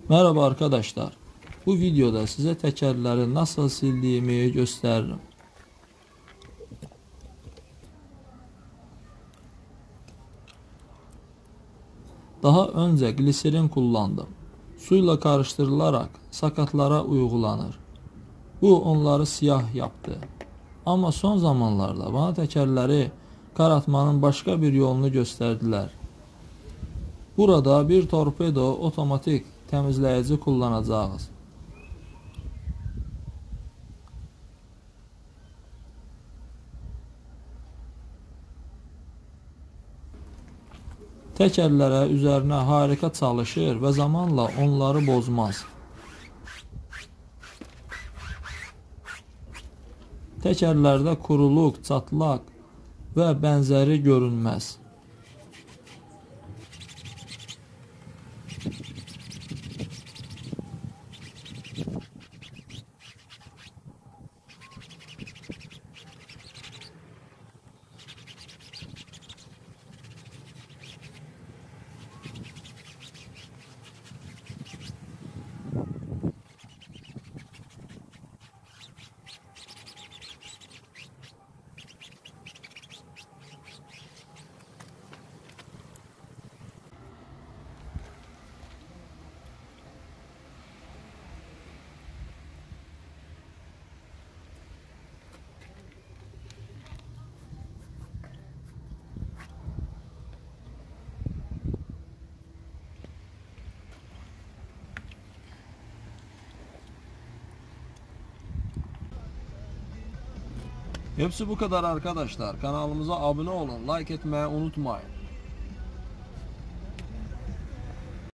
Merhaba arkadaşlar. Bu videoda size tekerleri nasıl sildiğimi gösteririm. Daha önce gliserin kullandım. Suyla karıştırılarak sakatlara uygulanır. Bu onları siyah yaptı. Ama son zamanlarda bana tekerleri karartmanın başka bir yolunu gösterdiler. Burada bir torpedo otomatik temizleyici kullanacağız. Tekerlərə üzərinə harika çalışır və zamanla onları bozmaz. Təkərlərdə kuruluq, çatlaq və bənzəri görünməz. Hepsi bu kadar arkadaşlar. Kanalımıza abone olun, like etmeyi unutmayın.